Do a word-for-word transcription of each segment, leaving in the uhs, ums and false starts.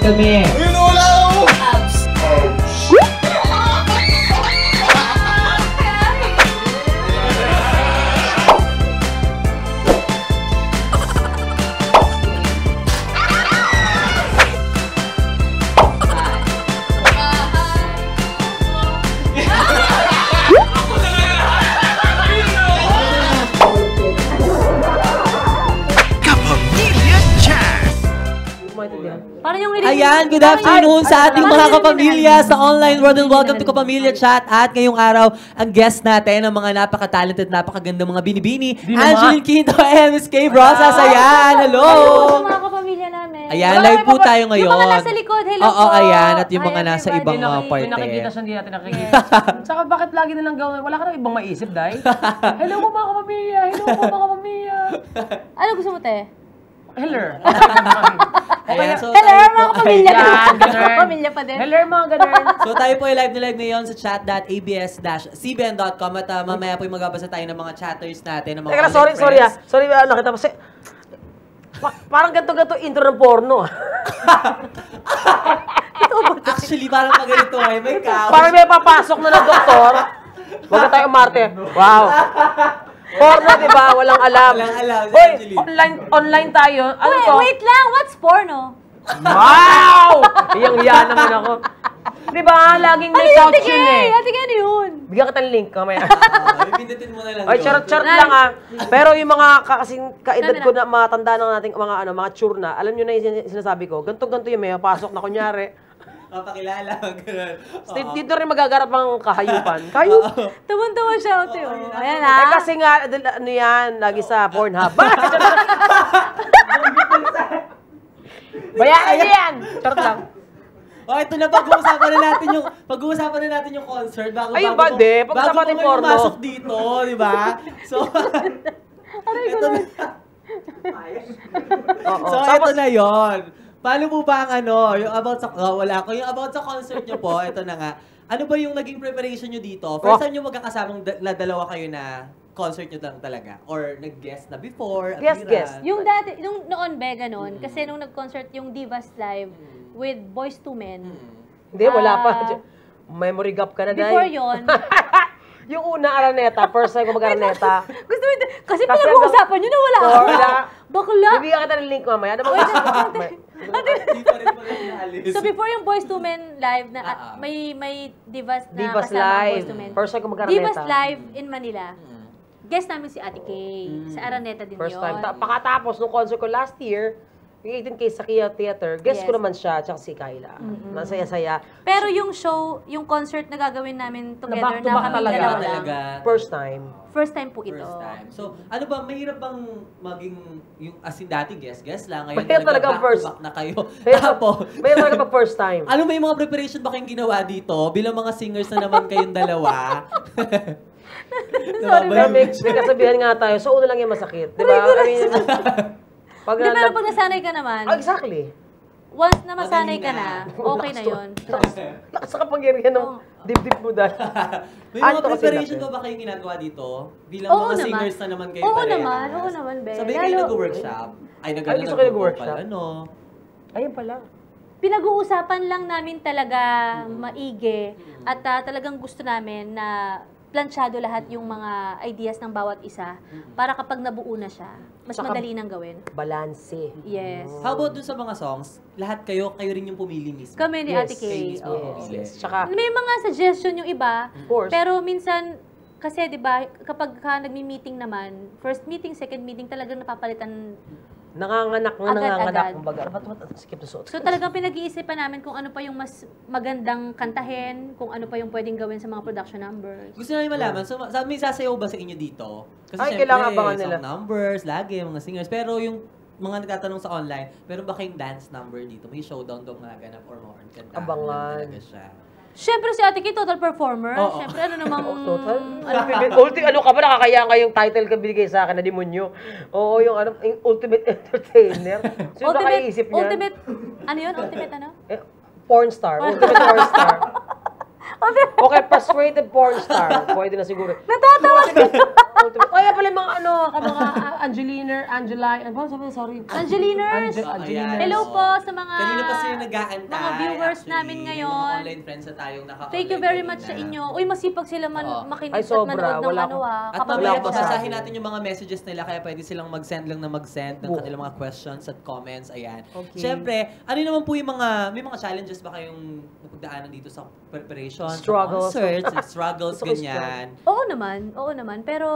kami. Ayun, wala ako! Abs! Ayan, good afternoon sa ating mga kapamilya sa online world and welcome to Kapamilya Chat. At ngayong araw, ang guest natin, ang mga napaka-talented, napakaganda mga binibini, Angeline Quinto and Miss Kay Brosas. Ayan, hello! Hello mga kapamilya namin. Ayan, live po tayo ngayon. Yung mga nasa likod, hello Oo, po. ayan, at yung mga Hi, nasa everybody. ibang mga parte. May nakikita siya, hindi natin nakikita. Saka bakit lagi na lang gawin? Wala ka nang ibang maisip, Day? Hello po mga kapamilya! Hello po mga kapamilya! Ano gusto mo, te? Hello! Ayan, so Hello tayo mga po- kapamilya. Ayan, ganun. Kapamilya pa din. Hello mga ganun! So tayo po ay live na live ngayon sa chat dot a b s dash c b n dot com at uh, mamaya po ay magbabasa tayo ng mga chatters natin, ng mga Teka lang, online sorry, sorry ah. friends. Sorry, ah, nakita mo. Si... Pa- parang ganito-ganito intro ng porno. ah. Actually, parang pag ganito ay may couch. Parang may papasok na ng doktor. Huwag na tayo umarte. Wow. Porno, di ba? Walang alam. Walang alam, si Hoy, Angeline. online, online tayo. Ano Wait, to? wait lang. What's porno? Wow! Iyang-iya naman ako. Di ba? Laging may Ano yun, couch yun eh. Ate Kay, ano yun? Bigyan kita ng link kamaya. Ah, ipindutin mo na lang. Ay, doon. charot-charot lang ah. Pero yung mga kasing kaedad ko na matanda ng nating mga ano, mga tsure na, alam nyo na yung sin- sinasabi ko, ganto-ganto yung may pasok na kunyari. Papakilala, gano'n. Sti- Dito rin magagarap ang kahayupan. Kahayupan. Tumun-tuwa siya, ate. Oh. Ayan Eh ah. kasi nga, adil- ano yan, lagi sa Pornhub. Bayaran niyo yan! Charot lang. Oh, ito na pag-uusapan na natin yung pag-uusapan na natin yung concert bago Ayun bago ba, ko- de? Pag-usapan bago natin ko porno. pumasok dito, di ba? So, ito na. Oo. So, ito na yon. Paano po ba ang ano, yung about sa, oh, wala ko, yung about sa concert nyo po, ito na nga. Ano ba yung naging preparation nyo dito? First Oh. time nyo magkakasamang da- na dalawa kayo na concert nyo lang talaga? Or nag-guest na before? Guest, appearance? guest. Yung dati, nung noon, Bega noon, kasi nung nag-concert yung Divas Live with Boys to Men, Hindi, wala pa. Ah. Memory gap ka na, Day. before yon, Yung una, Araneta. First time ko mag-Araneta. gusto mo, kasi Kasi pinag-uusapan nyo na wala Oo, ako. wala. Bakla. Bibigyan kita ng link mamaya. Ano ba? Hindi pa rin pala naalis. So before yung Boys to Men live na Ah, ah. may may Divas na Divas kasama ang Live. Boys to Men. First time ko mag-Araneta. Divas Live in Manila. Mm. Guest namin si Ate Kay. Sa Araneta din First yun. time. Ta- Pakatapos nung concert ko last year, yung eighteen K sa Kia Theater, guest ko Yes. naman siya, tsaka si Kyla. Masaya-saya. Pero yung show, yung concert na gagawin namin together back to na back kami talaga. dalawa lang. Talaga. First time. First time po ito. First time. So, ano ba, mahirap bang maging, yung, as in dati, guest-guest lang, ngayon Mahirap talaga back first. to back na kayo. Mahirap- Tapos, Mayroon talaga pag first time. ano may mga preparation ba kayong ginawa dito? Bilang mga singers na naman kayong dalawa. Sorry, Pero may, may kasabihan nga tayo, so una lang yung masakit. Di ba? I mean, pag Hindi, pero na- pag nasanay ka naman, Ah, exactly. once na masanay Madali ka na. na, okay na yun. Lakas sa kapangyarihan ng Oo. dip-dip mo dahil. May Ano mga to kasi preparation natin? ba ba kayong ginagawa dito? Bilang Oo mga naman. singers na naman kayo Oo parehas. naman, oo naman, Be. Sabi kayo Lalo- nag-workshop. Ay, nag Ay, gusto ko nag-workshop. Ano? Ayun pala. Pinag-uusapan lang namin talaga maigi at ah, talagang gusto namin na plansyado lahat yung mga ideas ng bawat isa para kapag nabuo na siya, mas Saka- madali nang gawin. Balanse. Yes. How about dun sa mga songs? Lahat kayo, kayo rin yung pumili mismo. Kami ni Yes, Ate Kay. yes, oo. yes. Yes. Tsaka, May mga suggestion yung iba, of course. pero minsan, kasi di ba kapag ka nagmi-meeting naman, first meeting, second meeting, talagang napapalitan. nanganganak nga, Agad-agad. nanganganak. Kumbaga, ba't, ba't, skip to suot. So talagang pinag-iisipan namin kung ano pa yung mas magandang kantahin, kung ano pa yung pwedeng gawin sa mga production numbers. Gusto namin malaman, so, sa, may sasayaw ba sa inyo dito? Kasi Ay, syempre, kailangan abangan song nila. numbers, lagi, mga singers. Pero yung mga nagtatanong sa online, meron ba kayong dance number dito? May showdown daw mga ganap or more? Kantahan Abangan. lang talaga siya. Siyempre si Ate Kay, total performer. Oo. Siyempre ano namang... Total? Ano, Ulti, ano ka ba? Nakakaya nga yung title ka binigay sa akin na demonyo. Oo, yung ano, yung ultimate entertainer. Sino ba ultimate, kaisip niyan? ultimate, ano yun? Ultimate ano? Eh, porn star. Ultimate porn star. Okay, persuaded porn star. Pwede na siguro. Natatawa ka. tuloy. Kaya pala yung mga ano, ka mga uh, Angelina, Angela, ano ba? Sabi, sorry. Angeliners! Ange- Angeliners. Hello po sa mga Kanina pa sila nag-aantay. mga viewers actually. namin May ngayon. mga online friends na tayong naka-online Thank you very kanina. much sa inyo. Uy, masipag sila man Oo. makinig Ay, at sobra. manood ng Wala ano akong- ah. At kapag- mamaya Wala ko basahin masabi. natin yung mga messages nila kaya pwede silang mag-send lang na mag-send ng Oo. kanilang mga questions at comments. Ayan. Okay. Siyempre, ano naman po yung mga, may mga challenges ba kayong napagdaanan dito sa preparation, Struggles. sa concerts, struggles, Gusto ko ganyan. Oo naman, oo naman. Pero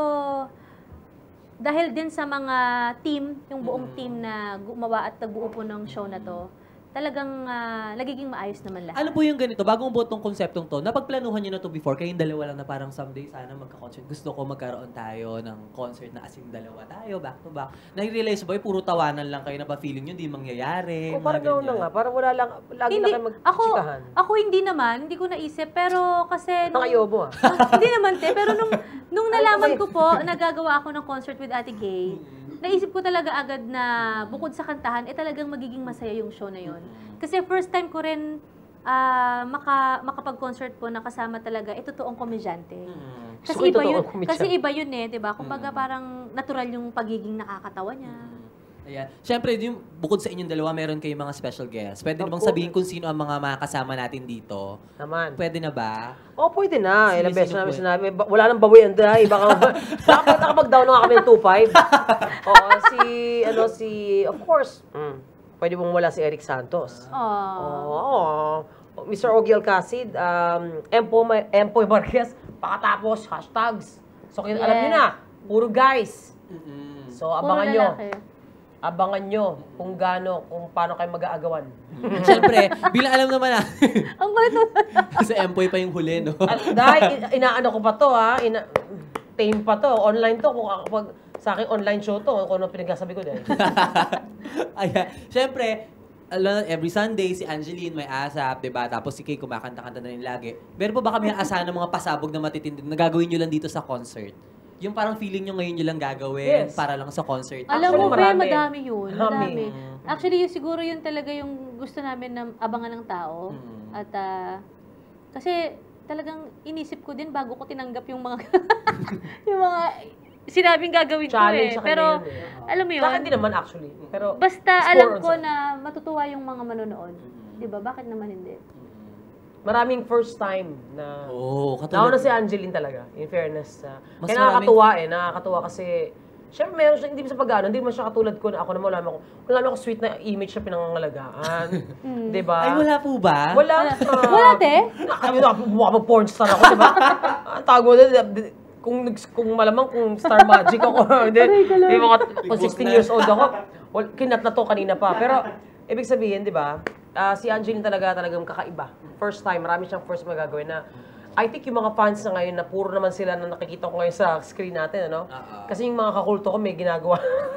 dahil din sa mga team, yung buong Mm. team na gumawa at nagbuo po ng show na to, talagang ah, nagiging maayos naman lahat. Ano po yung ganito, bagong buo tong konseptong to, napagplanuhan nyo na to before, kayong dalawa lang na parang someday sana magka-concert. Gusto ko magkaroon tayo ng concert na as in dalawa tayo, back to back. Nai-realize ba, puro tawanan lang kayo na pa-feeling nyo, hindi mangyayari. O mga parang gano'n na ganyan. nga. Parang wala lang, lagi Hindi, na kayo ako, magchikahan. ako hindi naman, hindi ko naisip, pero kasi... Nang ayobo ah. Ah, hindi naman, te. Pero nung, nung Ay, nalaman okay. ko po, nagagawa ako ng concert with Ate Gay, naisip ko talaga agad na bukod sa kantahan, eh talagang magiging masaya yung show na yon. Kasi first time ko rin ah, maka, makapag-concert po na kasama talaga, eh totoong komedyante. Mm. Kasi Gusto ko yung iba yun, totoong komedyante. kasi iba yun eh, 'di ba? Kumbaga parang natural yung pagiging nakakatawa niya. Ayan. Siyempre, yung, bukod sa inyong dalawa, meron kayong mga special guests. Pwede Of na bang course. sabihin kung sino ang mga makakasama natin dito? Naman. Pwede na ba? Oh, pwede na. Sino- Ilang beses sino namin pwede? sinabi. Ba- Wala nang bawian dahil. Baka, baka nakapag-down na nga kami ng two five. Oo, si, ano, si, of course, mm, pwede mong wala si Eric Santos. Oh. Oo. Mister Ogie Alcacid, um, Empo, Ma- Empo Marquez, pakatapos, hashtags. So, kin- alam nyo Yes. na, puro guys. Mm-mm. So, Puro abangan nyo. lalaki. Abangan nyo kung gaano, kung paano kayo mag-aagawan. Siyempre, bilang alam naman natin, Ang bait mo. sa Empoy pa yung huli, no? At dahil, in- inaano ko pa to ha, ina, tame pa to, online to, kung kapag sa akin online show to, kung ano pinagsasabi ko dahil. Ayan. Siyempre, alam, every Sunday, si Angeline may asap, diba? Tapos si Kay kumakanta-kanta na rin lagi. Meron po ba kami asahan ng mga pasabog na matitindi na gagawin nyo lang dito sa concert? Yung parang feeling nyo ngayon nyo lang gagawin Yes. para lang sa concert. Alam Actually, mo, be, marami. madami yun. Marami. Madami. Actually, yun, siguro yun talaga yung gusto namin na abangan ng tao. Mm. At, ah, kasi talagang inisip ko din bago ko tinanggap yung mga, yung mga sinabing gagawin ko Challenge eh. sa Pero, kanya yun eh. alam mo yun, Sa akin din naman actually. Pero, basta score alam on ko sa- na matutuwa yung mga manonood. Di ba? Bakit naman hindi? maraming first time na... Oo, oh, Nauna katulad. si Angeline talaga, in fairness. Uh, Mas kaya nakakatuwa eh, nakakatuwa kasi... Siyempre, meron siya, hindi mo sa pag-ano, hindi mo siya katulad ko na ako naman, wala mo ako, wala mo ako sweet na image na pinangangalagaan. Di ba? Ay, wala po ba? Wala. Wala, te? Ano na, mukha mag porn star ako, di ba? Ang tawag mo doon, di- kung, kung malamang kung star magic ako, hindi, di mga kung sixteen years old ako, well, kinat na to kanina pa. Pero, ibig sabihin, di ba, ah, si Angeline talaga talagang kakaiba. First time, marami siyang first magagawin na, I think yung mga fans na ngayon na puro naman sila na nakikita ko ngayon sa screen natin, ano? Oo. Kasi yung mga kakulto ko may ginagawa.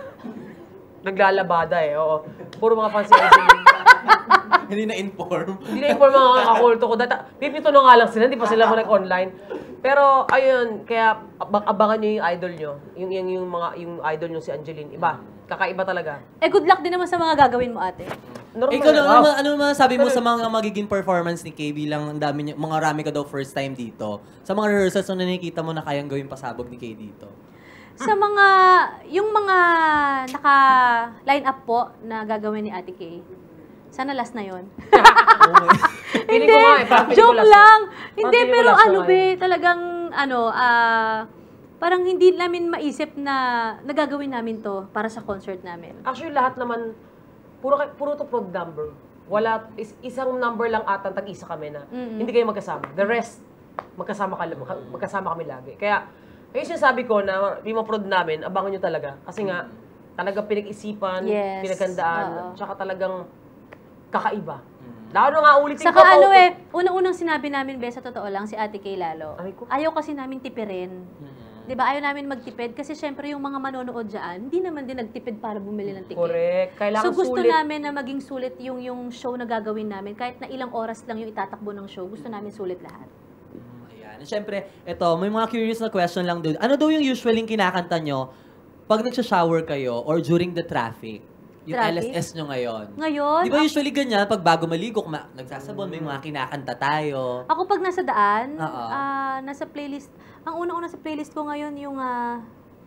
Naglalabada eh, oo. Puro mga fans si Angeline. Hindi na-inform. Hindi na inform mga kakulto ko. Data, pipito na nga lang sila, hindi pa sila mo nag-online. Pero, ayun, kaya abang abangan nyo yung idol nyo. Yung, yung, yung, mga, yung idol nyo si Angeline. Iba. Kakaiba talaga. Eh, good luck din naman sa mga gagawin mo, ate. Normal. Ikaw, ano, Wow. ano, ano naman sabi mo sa mga magiging performance ni Kay bilang ang dami niya, mga rami ka daw first time dito? Sa mga rehearsals na nakikita mo na kayang gawin pasabog ni Kay dito? Sa mga, yung mga naka-line up po na gagawin ni Ate Kay, sana last na yon. Feeling ko nga eh. Parang feeling ko Joke last na- lang. parang Hindi, feeling ko pero last na ano nga be, eh. talagang ano, ah, parang hindi namin maisip na nagagawin namin to para sa concert namin. Actually, lahat naman, puro, kay- puro to prod number. Wala, is, isang number lang ata, tag-isa kami na Mm-mm. hindi kayo magkasama. The rest, magkasama, ka, magka- magkasama kami lagi. Kaya, ayun sinasabi ko na yung mga prod namin, abangan nyo talaga. Kasi nga, talagang pinag-isipan, Yes. pinagandaan, Oo. tsaka talagang kakaiba. Lalo na nga ulitin Saka ko. ano eh, unang-unang sinabi namin, be, sa totoo lang, si Ate Kay lalo. Aray ko. Ayaw kasi namin tipirin. Di ba? Ayaw namin magtipid kasi syempre yung mga manonood dyan, hindi naman din nagtipid para bumili ng ticket. Correct. Kailangan So gusto sulit. namin na maging sulit yung yung show na gagawin namin. Kahit na ilang oras lang yung itatakbo ng show, gusto namin sulit lahat. Mm, Ayan. Siyempre, ito, may mga curious na question lang doon. Ano daw yung usually kinakanta nyo pag nagsha-shower kayo or during the traffic? Yung Traffic? L S S nyo ngayon. Ngayon, Di ba ako, usually ganyan, pag bago maligo, kuma- nagsasabon, may mga kinakanta tayo. ako pag nasa daan, Oo. ah, nasa playlist, ang unang-una sa playlist ko ngayon yung ah,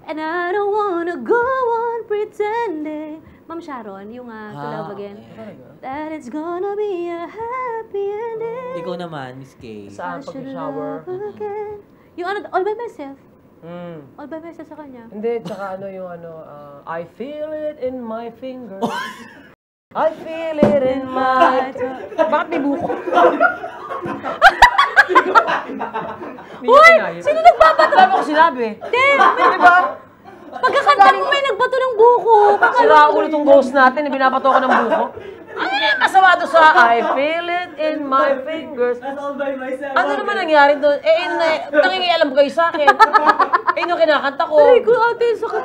And I don't wanna go on pretending. Ma'am Sharon, yung uh, To Love Again. okay. That it's gonna be a happy ending. Ikaw naman, Miss Kay. Saan I should pag-shower? love again. Yung ano, All By Myself. Mm. All By Myself sa kanya. Hindi, tsaka ano yung ano, uh, I feel it in my fingers. I feel it in my... Bakit may buko? Uy! Sino nagbabato? Sabi ko sinabi. Hindi! Di ba? Pagkakanta mo may nagbato ng buko. Sira ulo itong ghost natin, binapato ko ng buko. Ano yung kasama doon sa I feel it in my fingers? That's all by myself. Ano naman nangyari doon? Eh, yun na, nangingialam kayo sa akin. Eh, yun yung kinakanta ko. Aray ko, ate, sakit.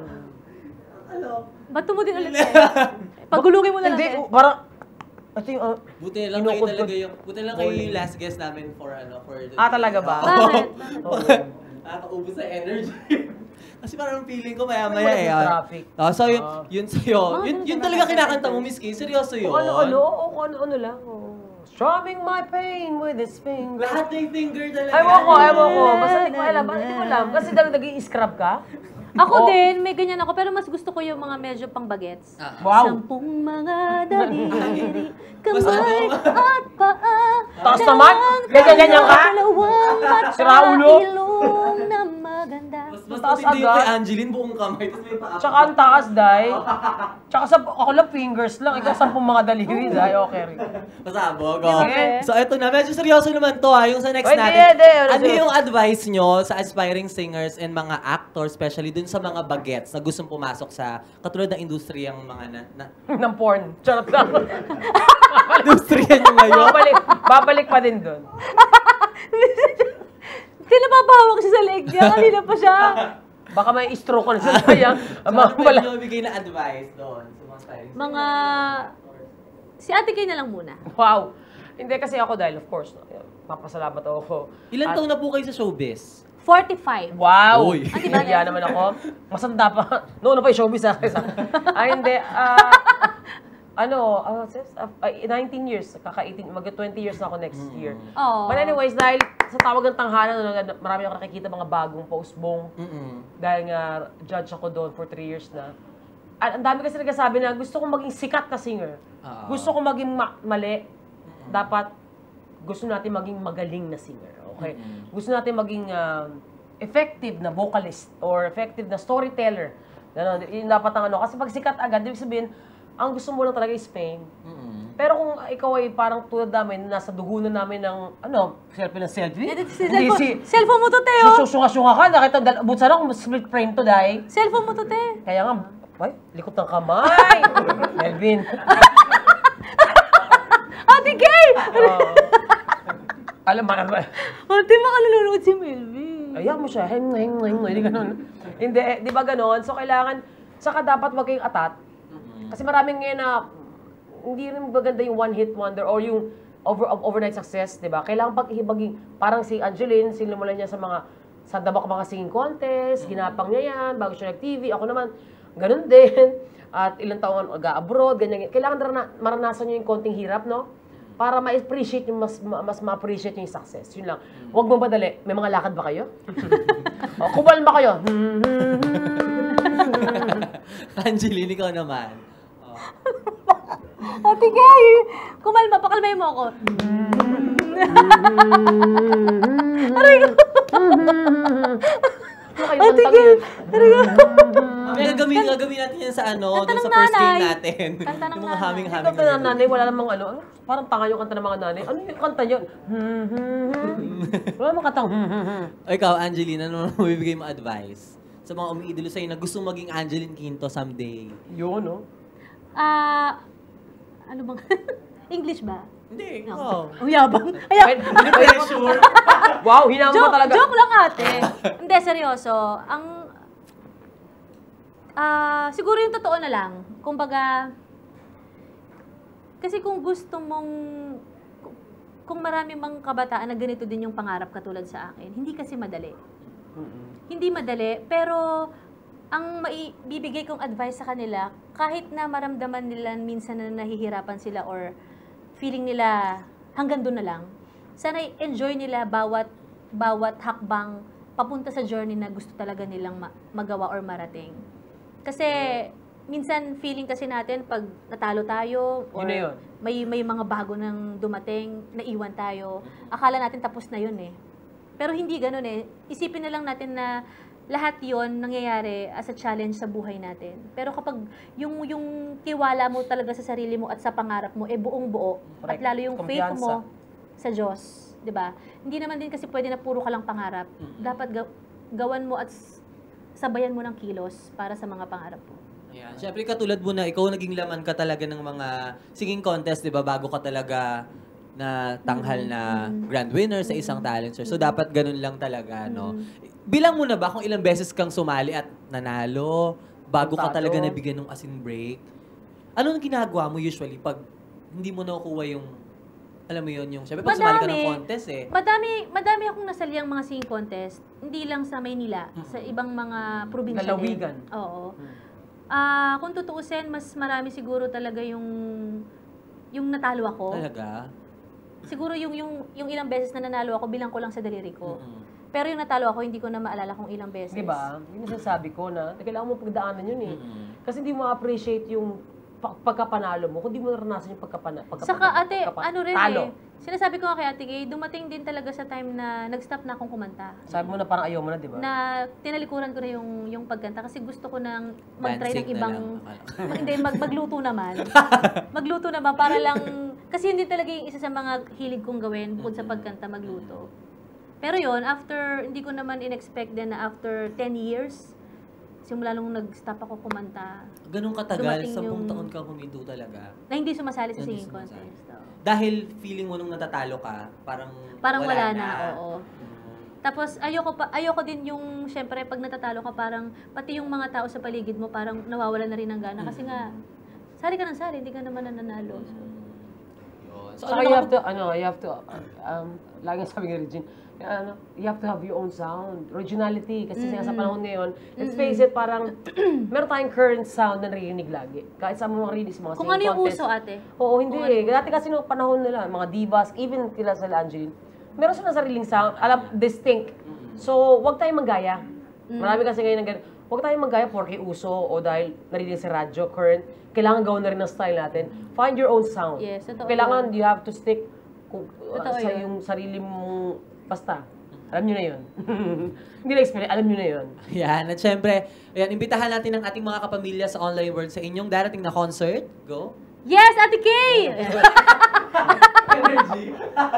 Bato mo din ulit eh. Pagulungin mo na lang Hindi, eh. parang... Ito yung... uh, Buti na lang kayo Inukod ko. talaga yung, buti na lang kayo yung last guest namin for ano, for... the- Ah, talaga ba? Bakit? Nakakaubos sa energy. Kasi parang feeling ko maya-maya Wala eh. sa ah. traffic. Oh, so yun, Ah. yun sa'yo. Mga Yun, ganun yun sa talaga mga kinakanta mo, ganun. Miss Kay. Seryoso yun. Kung ano-ano, o kung ano-ano lang. oh. Strumming my pain with his finger. Lahat ng finger talaga. Ewan ko, ewan ko. Basta hindi ko alam. Bakit hindi ko alam? Kasi dahil nag-i-scrub ka? Ako Oh. din, may ganyan ako. Pero mas gusto ko yung mga medyo pang bagets. Ah. Wow. Sampung mga daliri, Basta kamay ano? at paa. Taas naman? Ganyan-ganyan ka? Dalawang mata, Sira ulo? ilong na maganda. Mas, mas Mataas matindi yung agad. kay Angeline, buong kamay. Tapos may paa. Tsaka ang taas, Day. Tsaka sa, ako lang fingers lang. Ikaw sampung mga daliri, Day. Okay rin. Pasabog. Di ba, Oh. Fe? So eto na, medyo seryoso naman to ha, yung sa next Ay, natin. di, di, ano, Ano seryoso. yung advice nyo sa aspiring singers and mga actors, especially dun sa mga bagets na gustong pumasok sa katulad ng industriyang mga na, na Ng porn. Charot lang. industriya nyo ngayon? babalik, babalik pa din doon. Tinapapahawak siya sa leg niya. Kanina pa siya. Baka may stroke ko na sa sayang. So, Mga ano pwede pala. nyo bigay na advice doon sa mga aspiring Mga... Si Ate Kay na lang muna. Wow. Hindi kasi ako dahil, of course, papasalamat ako. Ilan At- taon na po kayo sa showbiz? forty-five. Wow! Uy. Ah, di ba? Nahiya naman ako. Masanda pa. Noon na pa yung showbiz sa akin. Ay, hindi. Ah, ano, ah, sis, ah, ay, nineteen years. Kaka-eighteen, mag-twenty years na ako next year. Oh. But anyways, dahil sa tawag ng tanghalan, ano, marami ako nakikita mga bagong post-bong. Mm-mm. Dahil nga, judge ako doon for three years na. At ang dami kasi nagsasabi na gusto kong maging sikat na singer. Oo. Gusto kong maging ma- mali. Dapat gusto natin maging magaling na singer. Okay? Gusto natin maging um, effective na vocalist or effective na storyteller. Ano, yun dapat ang ano. Kasi pag sikat agad, ibig sabihin, ang gusto mo lang talaga is fame. Mm-mm. Pero kung ikaw ay parang tulad namin, nasa dugo na namin ng, ano, selfie na selfie? Eh, si Hindi, cellphone, si... cellphone mo to, Teo. Susunga-sunga ka, nakita, dal- abot sana kung split frame to, dahil. Cellphone mo to, Te. Kaya nga, ay, likot ng kamay. Melvin. Ate Kay! Oo. Alam mo naman. Ate, baka nanonood si Melvin. Ayaw mo siya, heng, heng, heng, hindi ganun. Hindi, eh, di ba ganun? So, kailangan, saka dapat wag kayong atat. Kasi maraming ngayon na, hindi rin maganda yung one-hit wonder or yung over, overnight success, di ba? Kailangan pag-ihibaging, parang si Angeline, sinimulan niya sa mga, sa Dabak mga singing contest, ginapang niya yan, bago siya nag-T V. Ako naman, ganun din. At ilang taon mag-abroad, ganyan. Kailangan na, maranasan niyo yung konting hirap, no? Para ma-appreciate yung, mas, ma- mas ma-appreciate yung success. Yun lang. Huwag mo madali. May mga lakad ba kayo? O, kumalma kayo. Angeline, ikaw naman. Oh. Ate Kay! Kumalma, pakalmay mo ako. Aray ko! Ate Kay! Aray ko! Kaya gagawin, gagawin natin yan sa ano, Kanta dun ng sa first game nanay. natin. Kanta ng Yung mga nanay. haming-haming. Kanta ng nanay, wala namang ano. ano, Parang tanga yung kanta ng mga nanay. Ano yung kanta yun? Wala namang kanta. O ikaw, Angeline, ano naman mabibigay mo advice sa mga umiidolo sa'yo na gusto maging Angeline Quinto someday? Yun, no? Ah, ano bang... English ba? Hindi, No. ikaw. Ang yabang. Ayan. Hindi pressure. Wow, hinama mo Joke, talaga. joke lang ate. Hindi, seryoso. Ang... Ah, siguro yung totoo na lang. Kumbaga, kasi kung gusto mong, kung marami mang kabataan na ganito din yung pangarap katulad sa akin, hindi kasi madali. Hindi madali, pero ang maibibigay kong advice sa kanila, kahit na maramdaman nila minsan na nahihirapan sila or feeling nila hanggang doon na lang, sana enjoy nila bawat bawat hakbang papunta sa journey na gusto talaga nilang ma- magawa or marating. Kasi minsan feeling kasi natin pag natalo tayo or Yun na yun. may may mga bago nang dumating, naiwan tayo, akala natin tapos na yun eh. Pero hindi ganoon eh. Isipin na lang natin na lahat yon nangyayari as a challenge sa buhay natin. Pero kapag yung yung tiwala mo talaga sa sarili mo at sa pangarap mo, eh buong buo. At Correct. lalo yung faith Kumpiyansa. mo sa Diyos. 'Di ba? Hindi naman din kasi pwede na puro ka lang pangarap. Dapat ga- gawan mo at s- sabayan mo ng kilos para sa mga pangarap mo. Ayan. Siyempre, katulad mo na ikaw naging laman ka talaga ng mga singing contest, di ba? Bago ka talaga na tanghal na grand winner sa isang talent show. So, dapat ganun lang talaga, no? Bilang mo na ba kung ilang beses kang sumali at nanalo bago ka Talo. talaga nabigyan ng as in break? Ano ang ginagawa mo usually pag hindi mo nakukuha yung, alam mo yun, yung, siyempre pag sumali ka ng Madami. contest eh. Madami, madami akong nasaliyang mga singing contest. Hindi lang sa Maynila, sa ibang mga probinsya din. Lalawigan. Oo. Ah, kung tutuusin, mas marami siguro talaga yung yung natalo ako. Talaga? Siguro yung yung yung ilang beses na nanalo ako, bilang ko lang sa daliri ko. Mm-mm. Pero yung natalo ako, hindi ko na maalala kung ilang beses. Di ba? Yung nasasabi ko na, kailangan mo pagdaanan yun eh. Mm-mm. Kasi hindi mo appreciate yung pa- pagkapanalo mo, kung di mo naranasan yung pagkapana, pagkapa- Saka ate, pagkapa- ano rin talo. eh, sinasabi ko nga kay Ate Gay, dumating din talaga sa time na nag-stop na akong kumanta. Sabi mo na parang ayaw mo na, di ba? Na tinalikuran ko na yung yung pagkanta kasi gusto ko nang mag-try Dancing ng na ibang lang. mag, hindi mag, magluto naman. Magluto naman para lang kasi hindi talaga yung isa sa mga hilig kong gawin bukod sa pagkanta, magluto. Pero yon after hindi ko naman in-expect din na after ten years simula nung nag-stop ako kumanta Ganun katagal, Dumating sampung yung- taon kang huminto talaga. na hindi sumasali sa Hindi singing sumasali. contest. Oo. Dahil feeling mo nung natatalo ka, parang Parang wala, na, oo. Mm. Tapos ayoko pa ayoko din yung syempre pag natatalo ka parang pati yung mga tao sa paligid mo parang nawawala na rin ng gana kasi nga sali ka ng sali, hindi ka naman nananalo. So, Yun. So, Saka ano you naman- have to, ano, you have to, um, lagi sabi ni Regine, ano, you have to have your own sound, originality. Kasi nga sa panahon ngayon, let's face it, parang meron tayong current sound na narinig lagi. Kahit sa mga release, mga kung singing ano yung contest. uso ate. Oo, hindi eh. Dati kasi nung panahon nila, mga divas, even kila sa Angeline, meron silang sariling sound, alam, distinct. So, wag tayong manggaya. Marami kasi ngayon ng ganun. Huwag tayong manggaya porke uso o dahil narinig sa radyo, current. Kailangan gawin na rin ang style natin. Find your own sound. Yes, totoo Kailangan you have to stick kung, uh, Totoo sa yun. yung sarili mong basta. Alam nyo na yun. Hindi na explain, alam nyo na yun. Yan, at syempre, ayan, imbitahan natin ang ating mga kapamilya sa online world sa inyong darating na concert. Go! Yes, Ate Kay! Energy!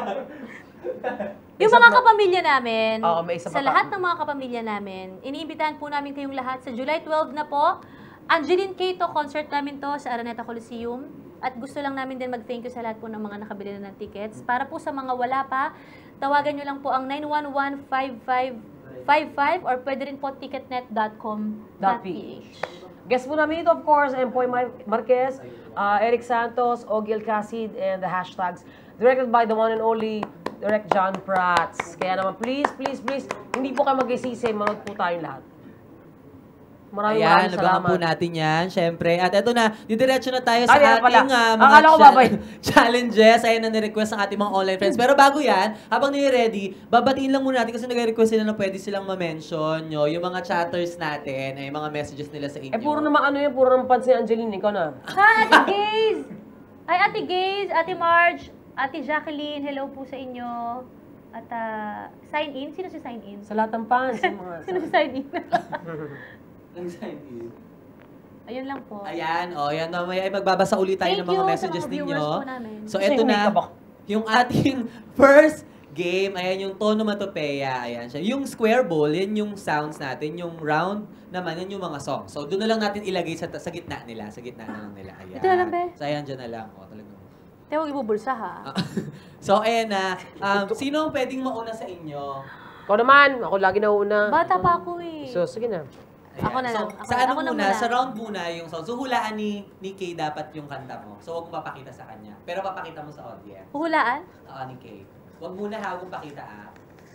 Yung mga kapamilya namin, Oo, may isa sa pa pa. lahat ng mga kapamilya namin, iniimbitahan po namin kayong lahat sa July twelve na po. Angeline Kay to, concert namin to sa Araneta Coliseum. At gusto lang namin din mag-thank you sa lahat po ng mga nakabili na ng tickets. Para po sa mga wala pa, tawagan nyo lang po ang nine one one, five five five five or pwede rin po ticketnet dot com dot p h. Guest po namin ito, of course, Empoy Mar- Marquez, uh, Eric Santos, Ogiel Casid, and the hashtags. Directed by the one and only Direct John Prats. Kaya naman, please, please, please, hindi po kayo mag-isisi, manood po tayong lahat. Maraming Ayan, maraming nabangan salamat. po natin yan, syempre. At eto na, didiretso na tayo sa Ay, yan pala. ating uh, mga Akala ko cha- babay. challenges. Ayan na ni-request ng ating mga online friends. Pero bago yan, habang nire-ready, babatiin lang muna natin kasi nag-request sila na pwede silang ma-mention nyo, yung mga chatters natin, ay mga messages nila sa inyo. Eh, puro naman ano yun, puro naman pansin Angeline, ikaw na. Hi, Ate Gaze! Ay, Ate Gaze, Ate Marge, Ate Jacqueline, hello po sa inyo. At ah, sign in? Sino si sign in? Sa lahat ng fans, yung mga... Sino si sign in? Nag-sign in. Ayun lang po. Ayan, o, oh, yan mamaya ay magbabasa ulit tayo Thank ng mga you sa messages mga viewers ninyo. po namin. So, Kasi eto may na, kabak. yung ating first game, ayan yung tonomatopeya, ayan siya. Yung square ball, yan yung sounds natin, yung round naman, yan yung mga songs. So, doon na lang natin ilagay sa, sa gitna nila, sa gitna na lang nila. Ayan. Ito na lang, be. So, ayan, dyan na lang. O, talagang. Tayo, huwag ibubulsa ha. So, ayan na. Um, sino ang pwedeng mauna sa inyo? Ikaw naman, ako lagi na una. Bata pa ako eh. So, sige na. Ayan. Ako na lang. So, Ako sa na- ano ako na muna, muna. sa round muna yung song. So, hulaan ni, ni Kay dapat yung kanta mo. So, huwag mo papakita sa kanya. Pero papakita mo sa audience. Huhulaan? Oo, ni Kay. Huwag muna ha, huwag pakita ah.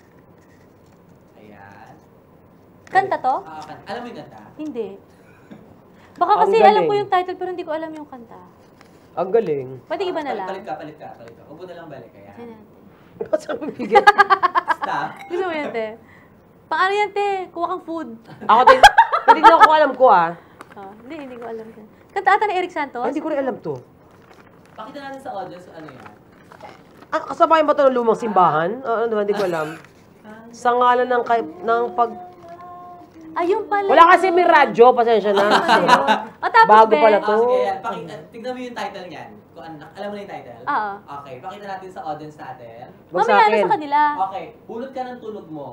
Ayan. Kanta to? Ah, kan- alam mo yung kanta? Hindi. Baka Ang kasi alam ko galing. yung title pero hindi ko alam yung kanta. Ang galing. Pwede iba na Palit- lang. Palit ka, palit ka, palit ka. Huwag mo na lang balik. Ayan. Sino natin? Saan mabigyan? Stop. Gusto mo yun, te? Paano yan, te? Kuha kang food. Ako, tin tinignan ko alam ko ah. Oh, hindi, hindi ko alam. Kanta ata ni Eric Santos? Ay, hindi ko rin alam to. Pakita natin sa audience ano yan. Ah, kasama yung ba ito ng lumang simbahan? Ah, ano ba, hindi ko alam. Sa ngalan ng, kay, ng pag... Ayun pala. Wala kasi may radyo, pasensya na. O tapos, Bago Ben? pala Ah, to. sige yan. Pakita, tignan mo yung title niyan. Kung ano, alam mo na yung title? Oo. Okay, pakita natin sa audience natin. Wag sa Mamaya na akin. sa kanila. Okay, hulot ka ng tunog mo.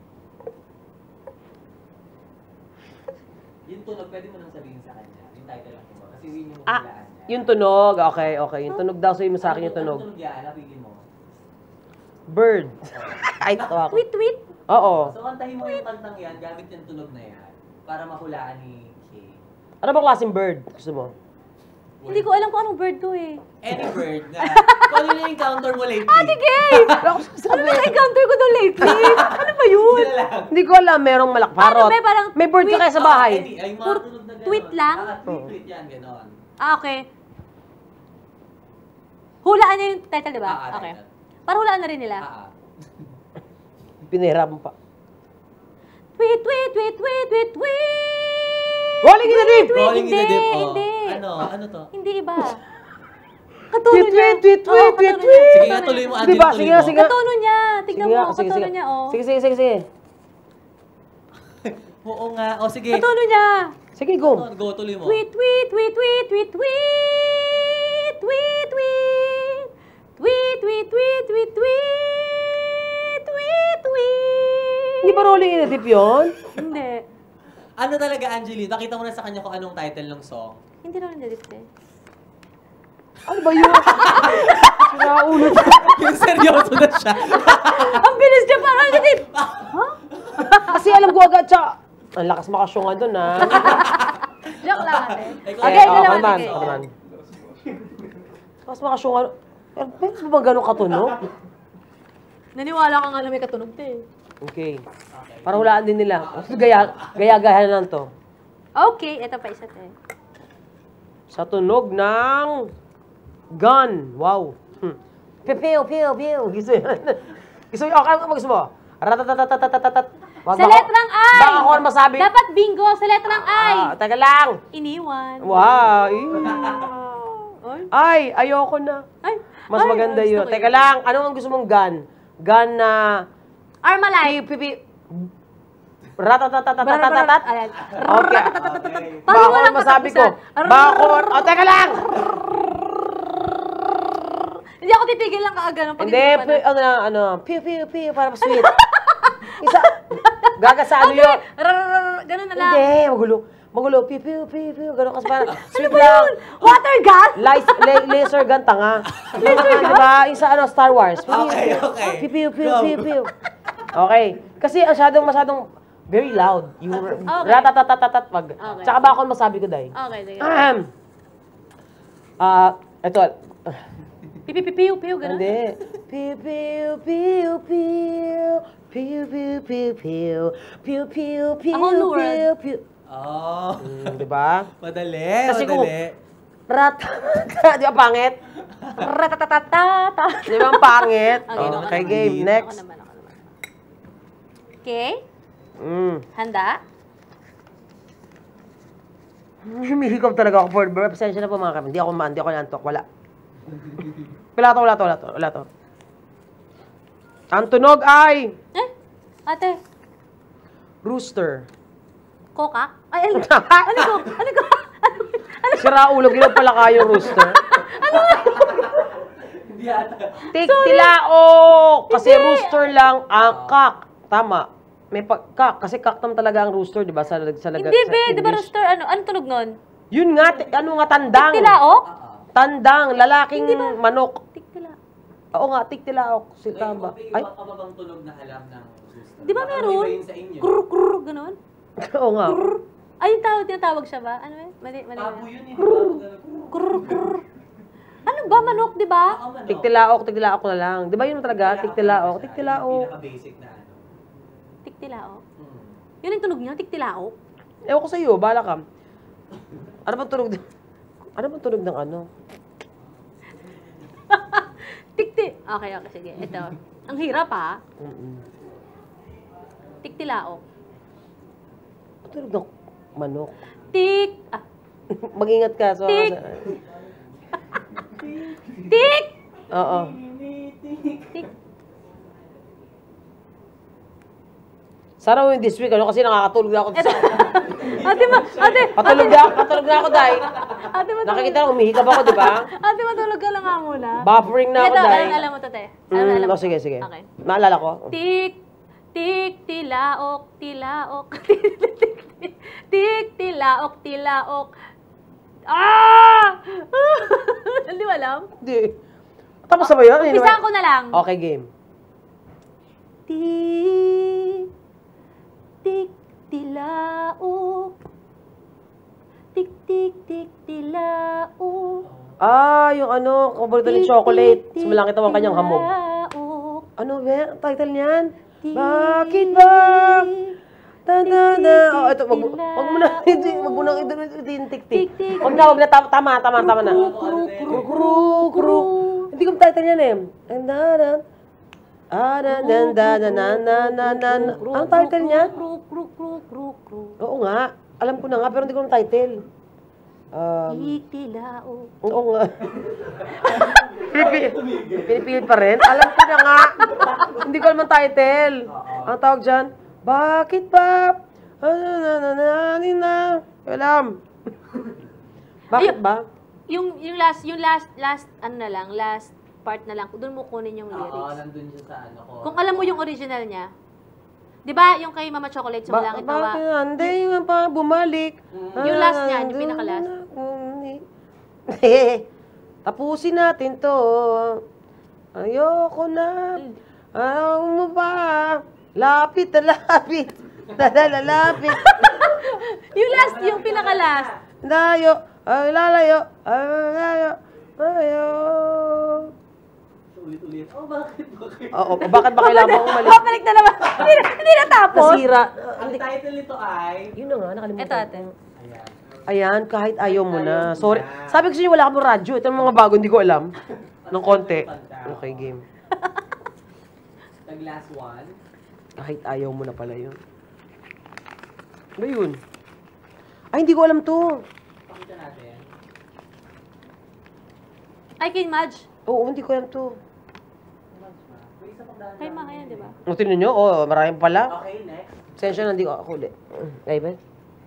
Yung tunog, pwede mo nang sabihin sa kanya. Yung title lang mo. Kasi yun yung Ah, hulaan niya. yung tunog. Okay, okay. Yung tunog daw, sabihin mo sa akin yung tunog. Ano tunog yan? Napili mo. Bird. Ay, tawa ko. Tweet, tweet. Oo. So, kantahin mo yung kantang yan, gamit yung tunog na yan. Para mahulaan ni Kay. Ano ba klaseng bird? Gusto mo? Hindi ko alam kung anong bird to eh. Any bird na. Kung ano yung encounter mo lately. Ate Gay! Ano ba na-encounter ko doon lately? Ano ba yun? Hindi na lang. Hindi ko alam, merong malakparot. Ano ba, parang May bird ka tweet? kaya sa bahay. Ah, any, ay, mga Pur- tunog na gano'n. tweet lang? Ah, tweet, tweet yan, gano'n. Ah, okay. Hulaan niya yung title, di ba? Ah, ah, Okay. title. Para hulaan na rin nila. Ah, ah. Pinahirap mo pa. Tweet, tweet, tweet, tweet, tweet, tweet! Rolling in the deep! Tweet, Rolling in the hindi, deep, oh. hindi. Ano? Ano to? Hindi iba. Katulo Tweet, niya. tweet, tweet, Oo, tweet, katulo tweet, niya. tweet. Sige nga, tuloy mo, Angel, Diba? tuloy Sige nga, mo. sige nga. Katulo niya. Tignan Sige mo, nga, sige, katulo sige. niya, oh. Sige, sige, sige, sige. Oo nga. O, sige. Katulo niya. Sige, go. Ano, Go, tuloy mo. Tweet, tweet, tweet, tweet, tweet, tweet, tweet, tweet, tweet, tweet, tweet, tweet, tweet, tweet, tweet. Hindi ba rolling in the deep yun? Hindi. Ano talaga, Angeline? Pakita mo na sa kanya kung anong title ng song. Hindi naman nalip eh. Ano ba yun? Sira ulo. Yung seryoso na siya. Ang bilis niya parang nalip. Kasi alam ko agad siya. Ang lakas makasyunga doon, ha? Joke lang ate. Ikaw, Okay, eh, ito ako naman, naman, sige. ako naman. Lakas makasyunga. Pero pwede ba gano'ng katunog? Naniwala ka nga na may katunog to eh. Okay. Para hulaan din nila. Gaya, gaya-gaya na lang to. Okay, ito pa isa te. Sa tunog ng gun. Wow. Hmm. Pew, pew, pew, pew. Gusto yun. Gusto yun. Okay, ano gusto mo? Ratatatatatatat. Wag Sa ba ako- letrang I! Baka ako ang masabi. Dapat bingo sa letrang I! Ah, teka lang. Iniwan. Wow. Ay. Ay, ayoko na. Ay. Mas Ay, maganda gusto yun. ko Teka lang, ano ang gusto mong gun? Gun na... Armalite. Pipi, pipi... Ratatatatatatat. Ayan. Okay. Okay. Baka ako ang masabi ko. Baka ako... Oh, teka lang! Hindi ako titigil lang kaaga ng pag Hindi, pi- ano na, ano, piu, piu, piu, para pa sweet. Isa, gaga sa ano yun? Ganun na lang. Hindi, magulo. Magulo, piu, piu, piu, piu, gano'n kasi parang sweet Ano ba lang. yun? Water gun? Lies- la- laser gun, tanga. Laser gun? Diba? Yung sa ano, Star Wars. Piu, Okay, piu, okay. Piu, piu, piu, Go. piu, piu. Okay. Kasi masyadong, masyadong very loud. Yung Okay. ratatatatat pag. Okay. Tsaka ba ako masabi ko, Day? Okay, sige. Ahem. Ah, eto. Pipi, pipi, piu, piu, ganun. Hindi. Piu, piu, piu, piu. Piu, piu, piu, piu. Piu, piu, piu, A whole new world. piu, piu. Oh. Hmm, di ba? Madali, Kasi kung- madali. Rat. Di ba pangit? Ratatatata. Di ba ang pangit? Okay, Oh, doon ka okay, naman. game. Ako Next. naman, ako naman. Okay? Mm. Handa? Humihikap talaga ako for birth. Pasensya na po mga kami. Hindi ako man, hindi ako nantok. Wala. Wala to, wala to, wala to. Wala to. Ang tunog ay Eh? Ate? rooster. Coca? Ay, ano? Ano ko? Ano ko? Ano? Ano? Sira ulo, ginaw pala kayo rooster. Hindi ata. Tiktilaok! Kasi rooster lang ang kak. Tama. May pag kak. Kasi kak tam talaga ang rooster, di ba? Sa, sa, Hindi, sa be. Di ba English. rooster? Ano? Ano tunog nun? Yun nga, ti- ano nga, tandang. Tiktilaok? Ah, ah. Tandang, lalaking Hindi ba? manok. Tiktila. Oo nga, tiktilaok. Si Ay, tama. may Ay, iba ka ba bang tunog na alam ng rooster? Di ba Baka meron? iba yun sa inyo. Krr, krr, ganun? oo nga. Ay, yung tawag, tinatawag siya ba? Ano eh? Mali, mali. Tabo mali. yun eh. di ba? Ganun. Krr, krr. Ano ba? Manok, di ba? Ako man, no? Tiktilaok, tiktilaok na lang. Di ba yun talaga? Tiktilaok, tiktilaok. Pinaka-basic na ano. Tiktilaok. Hmm. Yun ang tunog niya, tiktilaok. Ewan ko sa'yo, bala ka. Ano bang tunog ng... Ano bang tunog ng ano? Tikti. Okay, okay, sige. Ito. Ang hirap ha. Mm-mm. Tiktilaok. Tulog ng manok. Tik. Ah. Mag-ingat ka. So, Tik. Tik. Oo. Tik. Sana mo yung this week, ano, kasi nakakatulog na ako. Sa... Ate ma, ate. Patulog na, patulog na ako, Day. Ate matulog. Nakikita lang, umihikab ako, di ba? Ate matulog ka lang nga muna. Buffering na ako, Ito, Day. alam, alam mo to, te. Alam, Mm, alam mo. oh, sige, sige. Okay. Naalala ko? Tik, tik, tilaok, tilaok, tik, tik, tik, tik, tilaok, tilaok. Ah! Hindi mo alam? Hindi. Tapos na ba yun? Umpisahan ko na lang. Okay, game. Tik, tik, tilaok. Tik, tik, tik, tilaok. Ah, yung ano, paborito ni chocolate. Tik, tik, Sumalangit naman kanyang hamog. tilaok. Ano ba? Ang title niyan? Tik, Bakit ba? Da, da, da. Oh, ito, wag, mo- tik, wag mo na, hindi, wag mo na, ito, ito, ito, yung tik-tik. Tik, tik. Wag na, wag na, tama, tama, tama, tama na. Kru, kru, Kru, kru. Hindi ko title niyan eh. And da, da. Ah, da, da, da, da, na, na, na, na, na. Ang title niya? Kru, kru, kru, kru, kru. Oo nga. Alam ko na nga, pero hindi ko ang title. Um, Tik, tilaok. oo nga. Pinipilit, pinipilit pa rin. Alam ko na nga. Hindi ko alam ang title. Ang tawag dyan, bakit ba? Ano na na na na na. Alam. Bakit ba? Yung yung last yung last last ano na lang, last part na lang. Doon mo kunin yung Oo, lyrics. nandun siya sa ano ko. Kung alam mo yung original niya. 'Di ba yung kay Mama Chocolate Ba Sumalangit Tawa? bakit hindi nga pa bumalik? Yung last niya, yung pinaka-last. Tapusin natin to. Ayoko na. Ayaw mo pa. Lapit na lapit. Dadalapit. Yung last, yung pinaka-last. Layo. Ay lalayo. Ay lalayo. Ayaw. Ulit-ulit. Oh, bakit? Bakit? Oo, bakit ba kailangan mo umalis? Babalik na naman. Hindi na, hindi natapos. Nasira. Ang title nito ay... Yun na nga, nakalimutan. Ito ate. Ayan. Ayan, kahit ayaw mo na. Sorry. Sabi ko sa inyo, wala kang radyo. Ito yung mga bago, hindi ko alam. Nung konti. Okay, game. Nag-last one. Kahit ayaw mo na pala yun. Ba yun? Ay, hindi ko alam to. Pakita natin. Ay, kay Madge. Oo, hindi ko alam to. May isa pang daan. Kay Ma, yan, di ba? O, tingnan nyo? Oo, maraming pala. Okay, next. Sensya na, hindi ko ako huli. Ay, ba?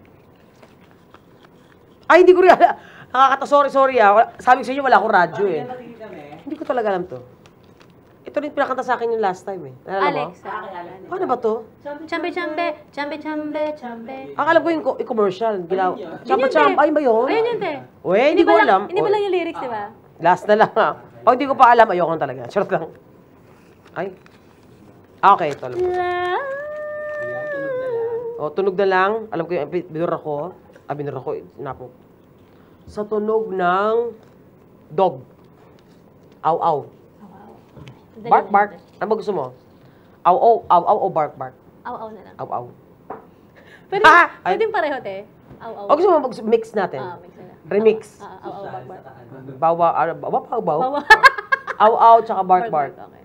Ay, hindi ko rin alam. Nakakata, sorry, sorry ah. Wala- Sabi ko sa inyo, wala akong radyo eh. Pakita natin kami. Hindi ko talaga alam to. Ito rin pinakanta sa akin yung last time eh. Nalala mo? Alexa. Paano ba to? Chambe, chambe, chambe, chambe, chambe. Akala ko yung co- yung commercial. Ginaw. Ayun yun. Chamba Yun yun, chamba. te. Ayun ba yun? Ayun yun, te. Uy, hindi ko ba lang- alam. Hindi ba Uy, lang yung lyrics, di ba? Last na lang ah. Pag hindi ko pa alam, ayoko na talaga. Charot lang. Ay. Ah, okay, ito alam ko. Ayan, tunog na lang. O, tunog na lang. Alam ko yung binura ko. Ah, binura ko. Napo. Sa tunog ng dog. Aw-aw. Dali Bark, lang, bark. te. Ano ba gusto mo? Aw-aw, aw-aw o bark, bark? Aw-aw na lang. Aw-aw. Pwede, Ah! Ay. pwede pareho, te. Aw-aw. O gusto mo mag-mix natin? Ah, mix na lang. Remix. Ah, aw-aw, bark, bark. Bawa, ano, bawa, bawa, bawa. Bawa. Aw-aw, tsaka bark, bark. Okay.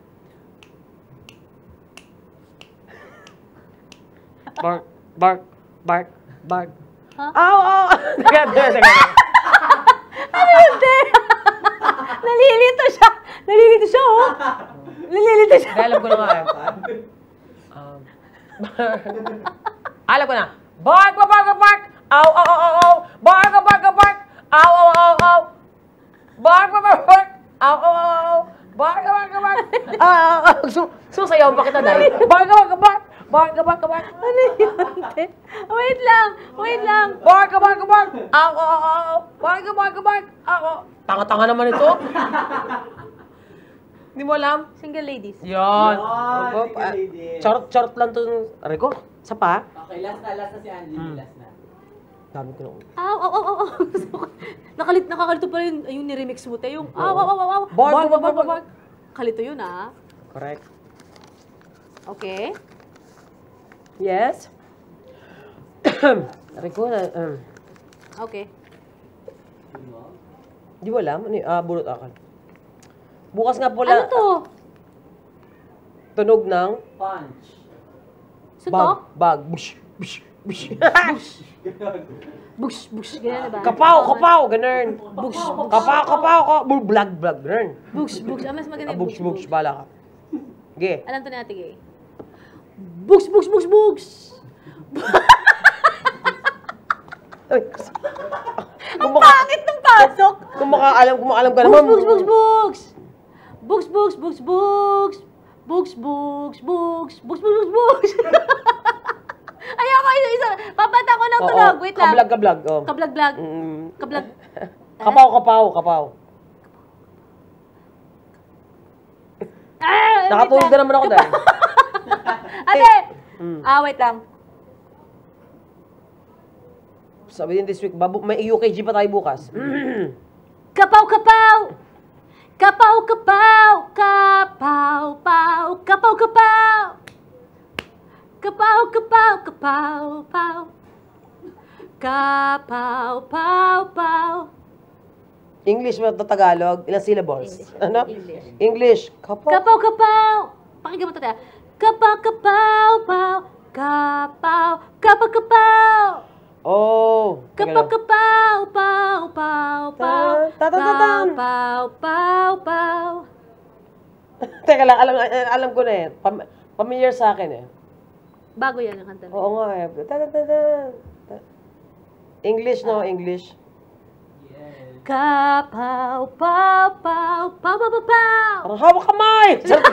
Bark, bark, bark, bark. Ha? Aw, aw! Teka, teka, teka. Ano yun, te? Nalilito siya. Nalilito siya, oh. Nalilito siya. Kaya alam ko na nga eh. Um, alam ko na. Bark, bark, bark, bark! Aw, aw, aw, aw, aw! Bark, bark, bark! Aw, aw, aw, aw! Bark, bark, bark, bark! Aw, aw, aw, aw! Bark, bark, bark! Ah, ah, ah! Sum- Susayaw pa kita dahil. Bark, bark, bark! Bark, bark, bark! Ano yun, te? Wait lang. Wait lang. Bark, bark, bark! Aw, aw, aw, aw! Bark, bark, bark! Aw, aw! Tanga-tanga naman ito. Hindi mo alam? Single ladies. Yan. Yan, Opo, sige, ah, lady. Charot-charot lang to. Aray ko, sa pa? Okay, last na, last na si Angie. Hmm. Last na. Dami ko na. Aw, aw, aw, aw, aw. Nakalit, nakakalito pala yung, yung niremix mo, te. Yung aw, aw, aw, aw, aw. Bark, bark, bark, bark, bark. Kalito yun, ah. Correct. Okay. Yes? Aray ko na, um, Okay. Yun mo? di mo alam? Ano yun? Ah, bulot akal. Bukas nga Ano pala, to? tunog ng Punch. Suntok? Bag. Bush. Bush. Bush. Bush, bush. Ganyan na ba? Kapaw, kapaw. Ganun. Bush. Kapaw, kapaw. kapaw. Blag, blag. Ganun. Bush, bush. Ah, mas maganda Ah, yung bush, bush. Bala ka. Sige. Alam to na natin, Gay. Bush, bush, bush, bush. Ang pangit ng pasok. Kung makaalam, kung makaalam ka Bugs, naman. bugs, bugs, bugs. Bugs, bugs, bugs, bugs. Bugs, bugs, bugs. Bugs, bugs, bugs, bugs. Ayoko, isa, isa. Papata ko ng Oo, tunog. Wait lang. kablag, kablag. Oh. Kablag-blag. Mm. Kablag. Kapaw, kapaw, kapaw. Ah, wait Nakatulog lang. na naman ako dahil. Ate! Mm. Ah, wait lang. Sabi din this week, babu, may U K G pa tayo bukas. Kapaw, kapaw! Kapaw, kapaw! Kapaw, paw! Kapaw, kapaw! Kapaw, kapaw, kapaw, paw! Kapaw, paw, paw! English ba ito Tagalog? Ilang syllables? English. Ano? English. English. Kapaw. Kapaw, kapaw! Pakinggan mo ito tayo. Kapaw, kapaw, paw! Kapaw, kapaw, kapaw! Oh. teka Kapaw, lang. kapaw, paw, paw, paw! Ta- ta- ta- ta- tan. Kapaw, paw, paw! Teka lang, alam, alam ko na eh. Pam- familiar sa akin eh. Bago yan ang kanta. Oo nga eh. Ta- ta- ta- ta- ta- English no, English. Kapaw, paw, paw, paw, paw, paw, paw! Parang hawak kamay!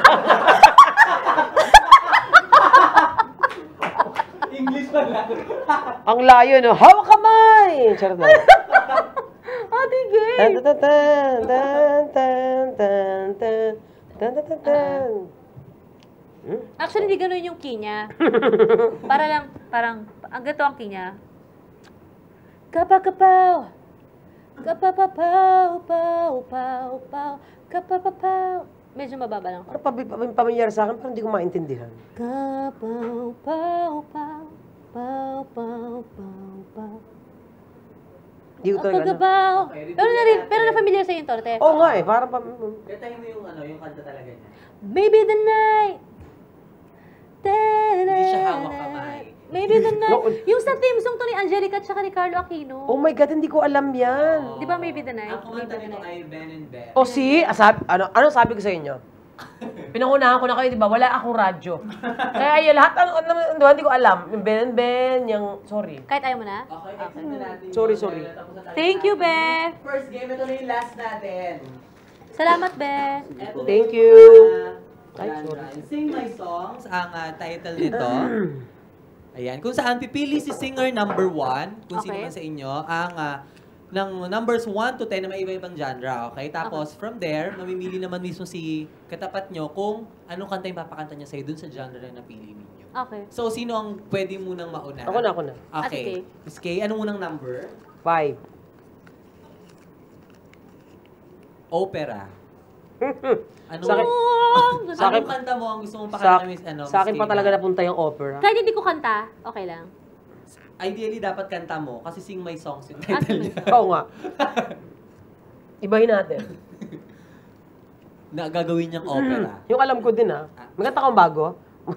English pala. Ang layo no, hawak kamay! Charot na. Ate Gay! Tan tan tan tan tan tan tan tan tan tan tan. Hmm? Actually, hindi ganun yung key niya. Para lang, parang, ang gato ang key niya. Kapakapaw! Kapapapaw, paw, paw, paw, kapapapaw. Medyo mababa lang. Parang pabi- pabi- pamilyar sa akin, parang hindi ko maintindihan. Kapaw, paw, paw, paw, paw, paw, paw. Hindi ko talaga alam. Kapagapaw. Okay, Pero na rin, pero na familiar sa yung torte. Oo nga eh, parang pam... Katayin mo yung ano, yung kanta talaga niya. Maybe the night. Hindi siya hawak kamay. Maybe the night. No. Yung sa theme song to ni Angelica at saka ni Carlo Aquino. Oh my God, hindi ko alam yan. Di ba Maybe the Night? Ang kumanta Maybe the nito Night. ay Ben and Ben. O si, asab, ano, ano sabi ko sa inyo? Pinangunahan ko na kayo, di ba? Wala akong radyo. Kaya yun, lahat, ano, ano, ano, hindi ko alam. Yung Ben and Ben, yung, sorry. Kahit ayaw mo na? Okay, exit na natin. Sorry, yung- sorry. Tapos na tayo Thank you, sa ating Be. First game, ito na yung last natin. Salamat, Be. Eto na Thank yung you. mga Ay, genre. sorry. Sing My Songs, ang ah, title nito. Ayan, kung saan pipili si singer number one, kung sino Okay. man sa inyo, ang ah, ng numbers one to ten na may iba-ibang genre, okay? Tapos, from there, mamimili naman mismo si katapat nyo kung anong kanta yung papakanta niya sa'yo dun sa genre na napili ninyo. Okay. So, sino ang pwede munang mauna? Ako na, ako na. Ate Okay. Kay. Miss Kay, anong unang number? Five. Opera. Ano, Sa akin, sa Sa akin- kanta mo ang gusto mong sa, pakanta, Miss, ano, sa akin Miss pa Kay, talaga na? napunta yung opera. Kahit hindi ko kanta, okay lang. Ideally, dapat kanta mo kasi Sing My Songs yung Ah, title Sing My niya. Oo nga. Ibahin natin. Na gagawin niyang opera. Yung alam ko din ah. May kanta kang bago?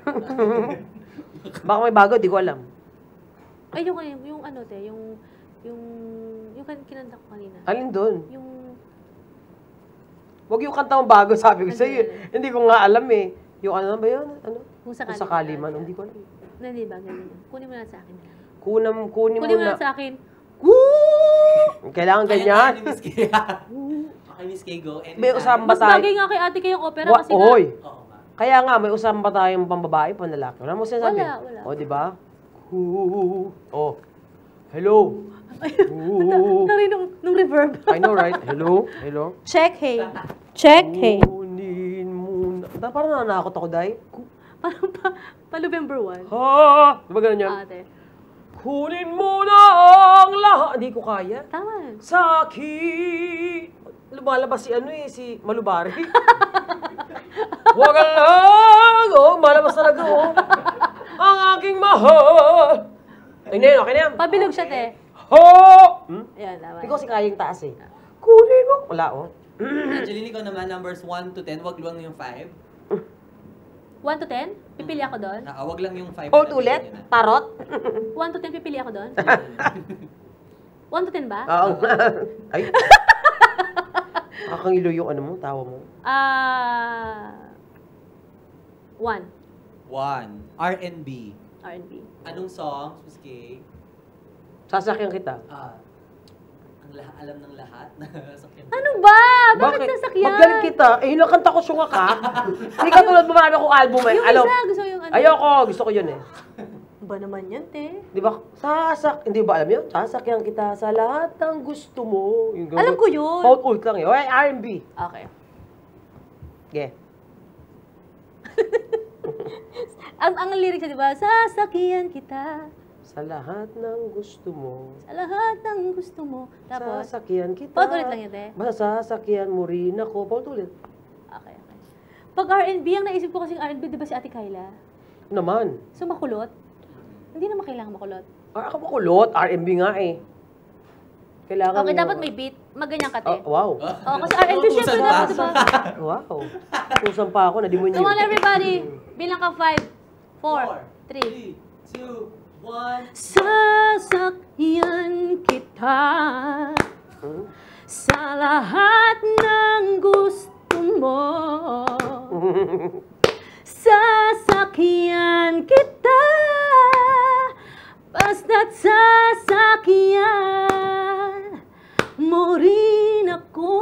Baka may bago, di ko alam. Ay, yung, yung, yung ano, te, yung, yung, yung kan- kinanta ko kanina. Alin doon? Yung, Huwag yung kanta mong bago, sabi ko Ano sa'yo. yun? Hindi ko nga alam eh. Yung ano ba yun? Ano? kung Kung sakali. sakali man, hindi ko alam. Na, di ba, ganyan. Kunin mo na sa akin. Kunam, kunin mo Kunin mo na. na sa akin. Woo! Kailangan Ayan, ganyan. ayan, Miss Kay. Okay, Miss Kay, go. Anytime. May usama Mas tayo. bagay nga kay ate kayong opera Wa- kasi nga. Oy! Oo nga. Kaya nga, may usama pa tayong pambabae, panlalaki. Wala mo sinasabi? Wala, wala. O, di ba? Hoo. Oh. Hello. Hoo. Tari nung, nung reverb. I know, right? Hello? Hello? Check, hey. Check, hey. Kunin mo na. Da, parang nanakot ako, Day. Ku- Parang pa, pa November one. Ha? Di ba ganun yun? Ate. Kunin mo na ang lahat. Hindi ko kaya. Tama. Sa akin. Lumalabas si ano eh, si Malubari. Wag lang. Oh, malabas talaga oh. Ang aking mahal. Ay, na yun, okay na yan. Pabilog siya, te. Ho! Hmm? Ayan, tama. Hindi ko kasi kaya yung taas eh. Kunin mo. Wala oh. Angeline, ikaw naman, numbers one to ten, wag lang yung five. one to ten? Pipili ako doon? Ah, wag lang yung five. Hold ulit? Tarot? one to ten pipili ako doon? one to ten ba? Oo. Ay. Kakangilo yung ano mo, tawa mo. Ah... one. One. R and B. R and B. Anong songs, Miss Kay? Sasakyan kita. Ah, ang lahat, alam ng lahat na sasakyan. Ano ba? Bakit, sasakyan? Magaling kita. Eh, yun ang kanta ko syunga ka. Hindi ka tulad mo marami akong album eh. Yung Alam. isa, gusto ko yung ano. Ayoko, gusto ko yun eh. Ba naman yan, te? Di ba? Sasak, hindi ba alam yun? Sasakyan kita sa lahat ng gusto mo. Yung Alam ko yun. Hold ult lang eh. Okay, R and B. Okay. Yeah. ang ang lyrics, di ba? Sasakyan kita Sa lahat ng gusto mo. sa lahat ng gusto mo. Tapos, Sasakyan kita. Paul ulit lang yun, te. Basta sasakyan mo rin ako. Paul ulit. okay, okay. Pag R and B, ang naisip ko kasing R and B, di ba si Ate Kyla? Naman. So, makulot? Hindi naman kailangan makulot. Ah, ako makulot. R and B nga eh. Kailangan Okay, mo- dapat may beat. Magganyan ka, te. Oh, wow. Oh, kasi R and B, syempre Usan dapat, pa. di ba? Wow. Kusan pa ako, nadimonyo. Come on, everybody. Bilang ka five, four, three. two, one. Sasakyan kita Hmm? sa lahat ng gusto mo. Sasakyan kita basta't sasakyan mo rin ako.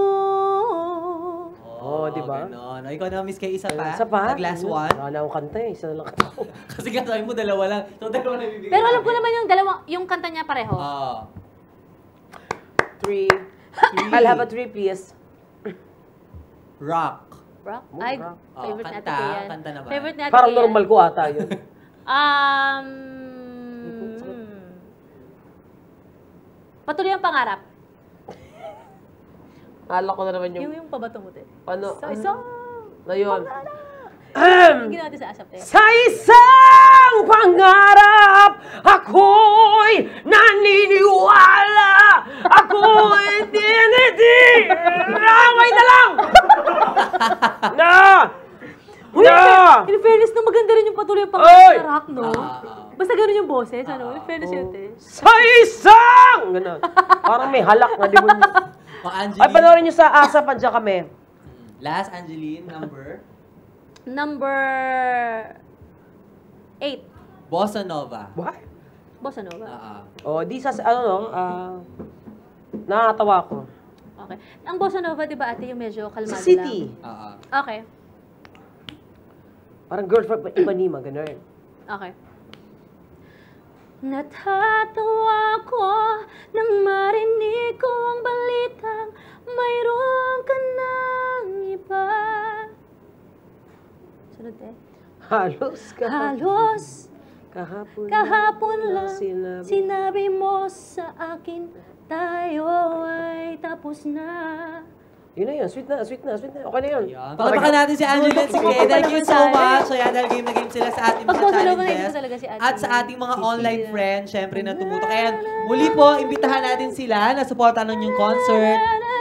Oh, di ba? Ganon. O, ikaw na, Miss Kay, isa pa? Isa pa? Nag-last one? Wala na akong kanta eh. Isa na lang kanta ko. Kasi nga sabi mo, dalawa lang. So, dalawa na bibigyan. Pero alam ko naman yung dalawa, yung kanta niya pareho. Ah. Three. I'll have a three, please. Rock. Rock? Oh, Ay, rock. favorite Oh, natin kanta, ko yan. kanta na ba? Favorite natin Parang ko yan. normal ko ata yun. Um... Patuloy ang pangarap. Alak ko na naman Yung yung... yung pabato mo, te. Ano? Sa isang Na yun. Yung ginawa natin sa asap, te. Sa isang pangarap, ako'y naniniwala. Ako'y tinitira. Wait na lang! Na! Uy, Na! in fairness, no, maganda rin yung patuloy ang Oy! pangarap sa rock, no? Ah, ah. Basta ganun yung boses, ano? In fairness yun, te. Sa isang! Ganun. Parang may halak na demonyo. O, Angeline. Ay, panoorin nyo sa ASAP, andyan kami. Last, Angeline, number? Number eight. Bossa Nova. What? Bossa Nova. Ah, ah. Oh, di sa, ano no, ah, nakakatawa ko. Okay. Ang Bossa Nova, di ba, ate, yung medyo kalmado Sa City. lang? Ah, ah. Okay. Parang girlfriend, Ipanema, gano'n. Okay. Natatawa ko nang marinig ko ang balitang mayroon ka ng iba. Sunod eh. Halos ka. Halos Kahapon, kahapon lang sinabi. sinabi mo sa akin tayo ay tapos na. Yun na yun, sweet na, sweet na, sweet na. Okay na yun. Ayan. Palakpakan natin si Angeline at si Kay. Thank you so much. So yan, dahil game na game sila sa ating Pag mga Bossa Nova, challenges. naisip ko talaga si Angeline. At sa ating mga online friends, syempre na tumutok. Kaya muli po, imbitahan natin sila na supportan ng yung concert.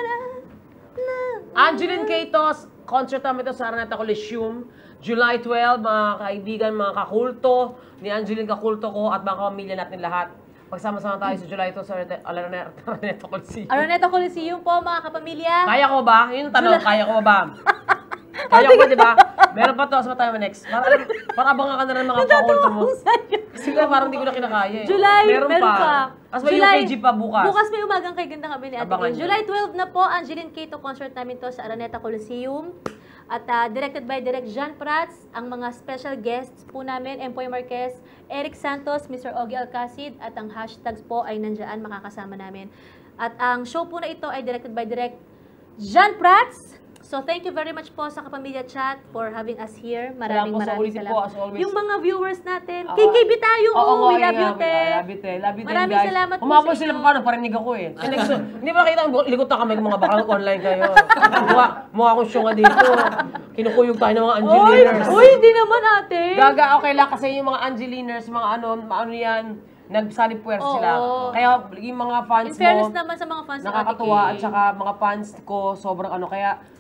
Angeline Catos, concert namin ito sa Araneta Coliseum. July twelve, mga kaibigan, mga kakulto, ni Angeline kakulto ko at mga pamilya natin lahat. Pagsama-sama tayo sa July two sa Araneta Araneta Coliseum. Araneta Coliseum po, mga kapamilya. Kaya ko ba? Yun yung tanong, kaya ko ba? Kaya ko ba, di ba? Meron pa to, sa tayo next. Para, para abangan ka na ng mga kakulto mo. Kasi nga parang hindi ko na kinakaya eh. July, meron, meron pa. As may U K G pa bukas. Bukas may umagang kay ganda kami ni Ate Abangan Gwen. nyo. July twelve na po, Angeline Cato concert namin to sa Araneta Coliseum. At ah, directed by Direk Jean Prats, ang mga special guests po namin, Empoy Marquez, Eric Santos, Mister Ogie Alcacid, at ang hashtags po ay nandiyan, makakasama namin. At ang show po na ito ay directed by Direk Jean Prats. So thank you very much po sa Kapamilya Chat for having us here. Maraming Salamat po sa maraming ulitin salamat. po, as always. Yung mga viewers natin, Oo. K K B tayo, Oo, oh, we nga, love you, nga, te. I Love you, te. Love you, te, Maraming guys. salamat po Umabot sa sila inyo. pa paano, parinig ako eh. And next, hindi ba nakita ang likot na kami, mga baka online kayo. Mukha, mukha akong syunga dito. Kinukuyog tayo ng mga Angeliners. Uy, hindi naman ate. Gaga, okay lang kasi yung mga Angeliners, mga ano, ano yan, nagsalip puwersa Oo. sila. Kaya yung mga fans In fairness mo, naman sa mga fans ng Ate nakakatuwa Kay. at saka mga fans ko, sobrang ano. Kaya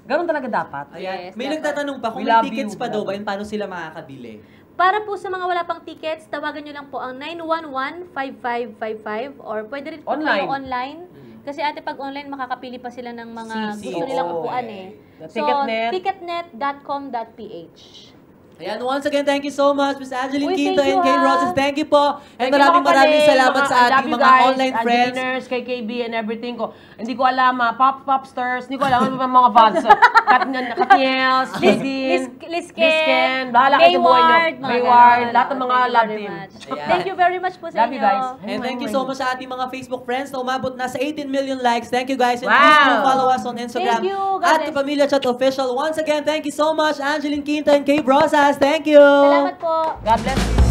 Ganun talaga dapat. Ayan. Yes, May dapat. nagtatanong pa kung We may love tickets you, pa we daw love ba you. yun, paano sila makakabili? Para po sa mga wala pang tickets, tawagan nyo lang po ang nine one one, five five five five or pwede rin po Online. kayo online. Kasi ate, pag online, makakapili pa sila ng mga C C, gusto nilang oo. upuan eh. So, Ticketnet. ticketnet dot com dot p h. Ayan, once again, thank you so much, Miss Angeline Uy, Quinto thank and you, Kay ah. Roses. Thank you po. And Thank you, maraming mga maraming kapatid, salamat mga- sa I love ating you mga guys, online friends. Angeliners, kay K B and everything ko. Hindi ko alam, ah, pop, popsters, hindi ko alam ano ba mga fans. Kat, Katniels, Jadine, Lisken, bahala kayo sa buhay nyo. Mayward, mga Mayward, ganon. lahat ng mga Thank you love very team. much. Ayan. Thank you very much po sa Love you inyo. guys. And thank you so much sa ating mga Facebook friends na umabot na sa eighteen million likes. Thank you guys. And Wow. please do follow us on Instagram. Thank you. God At bless. Kapamilya Chat Official. Once again, thank you so much, Angeline Quinto and Kay Brosas. Thank you. Salamat po. God bless you.